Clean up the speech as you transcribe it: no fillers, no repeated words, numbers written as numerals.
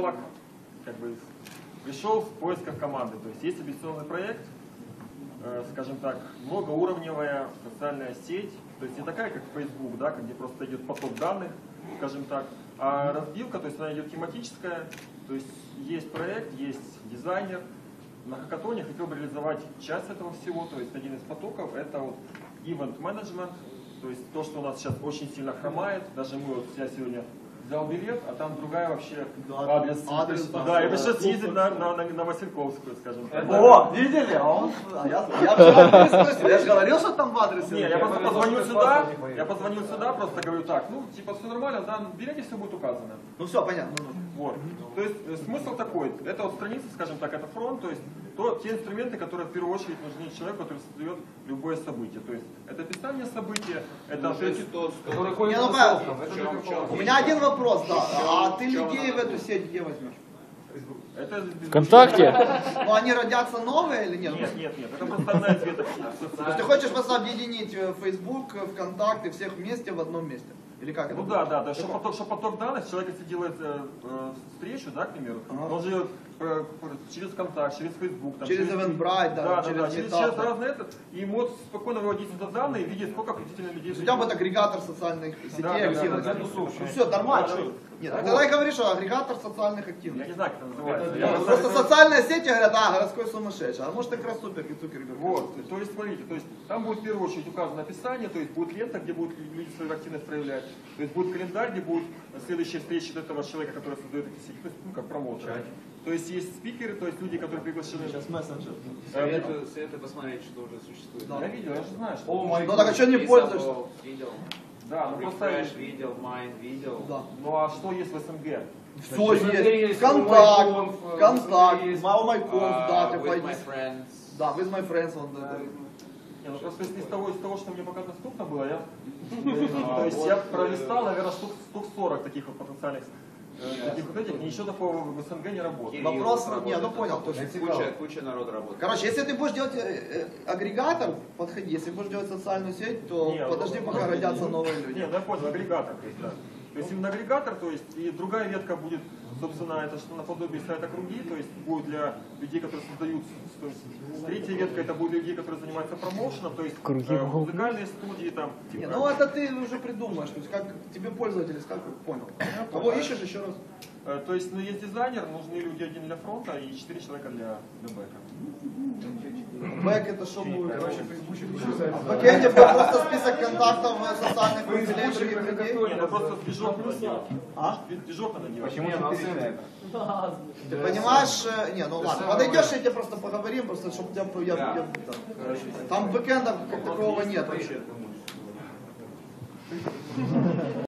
психолог как бы пришел в поисках команды. То есть есть амбициозный проект, скажем так, многоуровневая социальная сеть, то есть не такая, как Facebook, да, где просто идет поток данных, скажем так, а разбивка, то есть она идет тематическая, то есть есть проект, есть дизайнер. На хакатоне хотел бы реализовать часть этого всего, то есть один из потоков это вот event management, то есть то, что у нас сейчас очень сильно хромает, даже мы вот я сегодня взял билет, а там другая вообще адрес. Да, и мы сейчас ездим на Васильковскую, скажем так. О, видели? Я же говорил, что там в адресе. Не, я позвонил сюда, просто говорю так, ну, типа, все нормально, да, в билете все будет указано. Ну все, понятно. Вот. То есть смысл такой, это вот страница, скажем так, это фронт, то есть те инструменты, которые в первую очередь нужны человеку, который создает любое событие. То есть это описание события, это у меня один вопрос, да. А ты людей в эту сеть где возьмешь? ВКонтакте? Ну они родятся новые или нет? Нет, это просто одна из веток. То есть ты хочешь просто объединить Facebook, ВКонтакте, всех вместе в одном месте? Или как это? Ну да, чтобы поток данных, человек если делает встречу, да, к примеру, он же через ВКонтакте, через Facebook, там, через Eventbrite, да, через разные это, и может спокойно выводить сюда данные и видеть, сколько действительно людей. У тебя будет агрегатор социальных сетей активных. Ну все, нормально. Нет, вот. тогда и говоришь, что агрегатор социальных активных. Я не знаю, как это называется. Просто социальная сеть, говорят, городской сумасшедший, а может как раз супер и Цукерберг. Вот, то есть смотрите, то есть там будет в первую очередь указано описание, то есть будет лента, где будут люди свою активность проявлять, то есть будет календарь, где будут следующие встречи этого человека, который создает эти сети, то есть, ну как промоутер. То есть есть спикеры, то есть люди, которые приглашены. Сейчас мессенджер. Советую посмотреть, что уже существует. Да, я видел, я же знаю, что. Ну так а что не пользуешься? Видел. Да, ну просто. Видел, Mind видел. Да. Ну а что есть в СНГ? Все есть. Контакт, MyConf, да, ты пойди. Да, with my friends, он да. Не, ну просто из того, что мне пока доступно было, то есть я пролистал, наверное, штук 40 таких вот потенциальных таких вот этих, и еще такого в СНГ не работает. Вопрос, не, ну понял, точно. Куча народа работает. Короче, если ты будешь делать агрегатор, подходи, если будешь делать социальную сеть, то подожди, пока родятся новые люди. Нет, я понял, агрегатор, то есть, да. То есть именно агрегатор, то есть и другая ветка будет, собственно, это что наподобие сайта круги, то есть будет для людей, которые создают, то есть третья ветка это будет для людей, которые занимаются промоушеном, то есть музыкальные студии там. Не, ну это ты уже придумаешь, то есть как тебе пользователь, как понял. Кого ищешь еще раз? То есть, ну, есть дизайнер, нужны люди один для фронта и 4 человека для бэка. Бэк это что будет? В бэкэнде будет просто список контактов социальных профилей других людей? Нет, это просто движок надо делать. А? Движок надо делать. Почему не это? Ты понимаешь, не, ну ладно, подойдешь, я тебе просто поговорим, просто чтобы я там бэкэнда как такового нет вообще.